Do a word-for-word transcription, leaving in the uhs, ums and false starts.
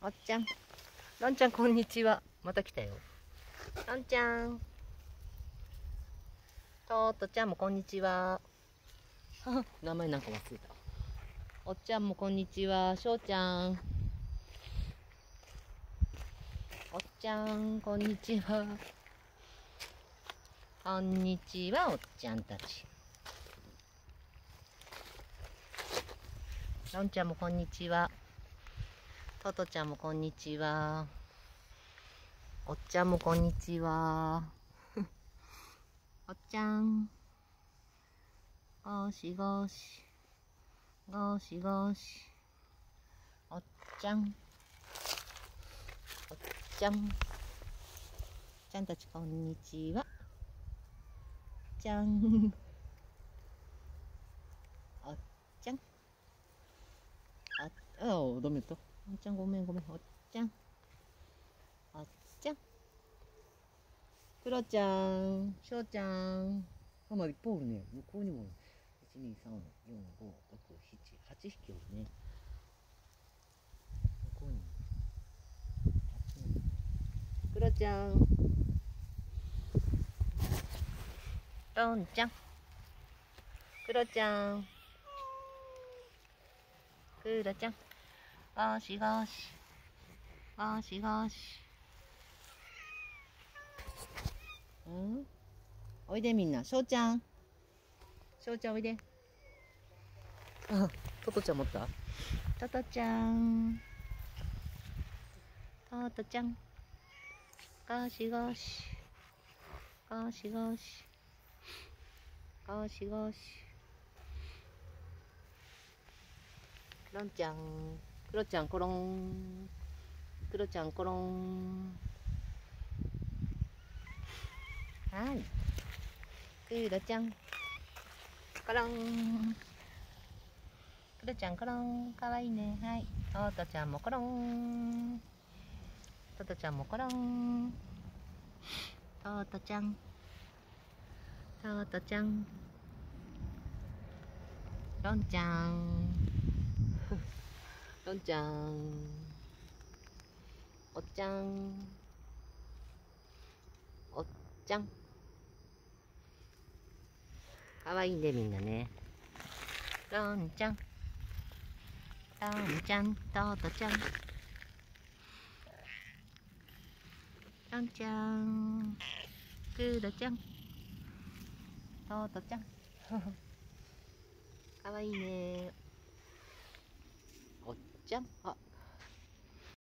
おっちゃん、のんちゃんこんにちは。また来たよ。のんちゃん。とーとちゃんもこんにちは。名前なんか忘れた。おっちゃんもこんにちは。しょうちゃん。おっちゃん、こんにちは。こんにちは、おっちゃんたち。のんちゃんもこんにちは。ととちゃんもこんにちは。おっちゃんもこんにちは。おっちゃん。ごしごし。ごしごし。おっちゃん。おっちゃん。おっちゃんたちこんにちは。じゃん。おっちゃん。あ、あ、ダメだ。おっちゃんごめんごめん。おっちゃん。おっちゃん。クロちゃん。しょうちゃん。ママいっぱいおるね。向こうにもいち、に、さん、よん、ご、ろく、なな、はちひきおるね。向こうにも。クロちゃん。ロンちゃん。クロちゃん。クロちゃん。ゴシゴシ。ゴシゴシ。うん、おいでみんな。しょうちゃん。しょうちゃんおいで。あ、トトちゃん持った？トトちゃん。トトちゃん。ゴシゴシ。ゴシゴシ。ゴシゴシ。ロンちゃん。クロちゃんコロン。クロちゃんコロン。はい。クロちゃん。コロン。クロちゃんコロン。かわいいね。はい。トトちゃんもコロン。トトちゃんもコロン。トトちゃん。トトちゃん。ロンちゃん。ロンちゃん。おっちゃん。おっちゃん。かわいいね、みんなね。ロンちゃん。ロンちゃん、トトちゃん。ロンちゃん。クロちゃん。トトちゃん。かわいいね。おっちゃん。あ、